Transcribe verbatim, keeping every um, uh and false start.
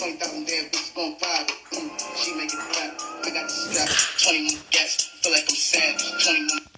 twenty thousand damn bitches gon' vibe it. Mm, she make it clap. I got the strap. twenty-one gas. Feel like I'm sad. twenty-one.